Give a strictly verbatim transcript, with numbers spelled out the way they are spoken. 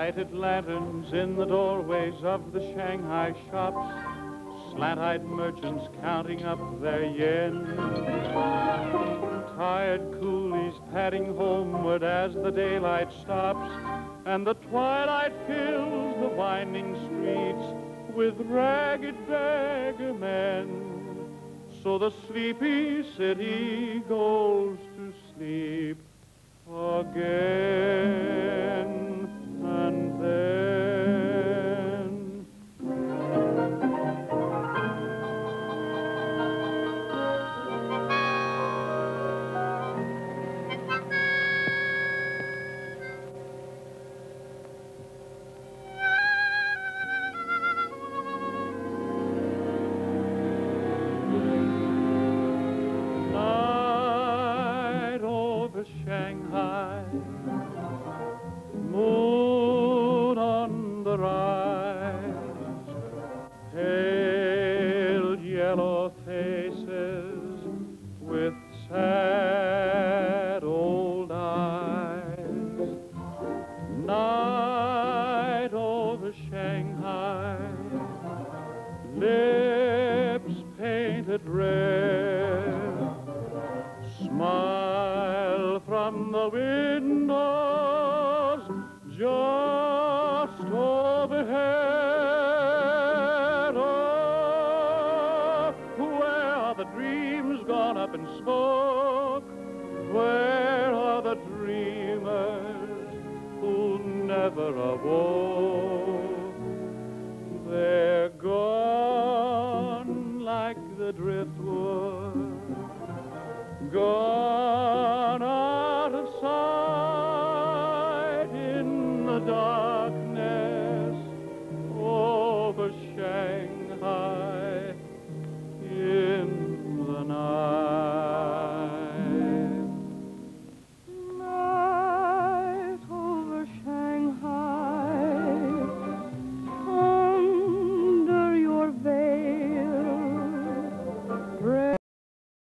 lighted lanterns in the doorways of the Shanghai shops, slant-eyed merchants counting up their yen, tired coolies padding homeward as the daylight stops, and the twilight fills the winding streets with ragged beggar men. So the sleepy city goes to sleep again and then. Night over Shanghai, moon on the rise, pale yellow faces with sad old eyes. Night over Shanghai, lips painted red, smile from the windows just overhead. Oh, where are the dreams gone up in smoke? Where are the dreamers who never awoke? They're gone like the driftwood, gone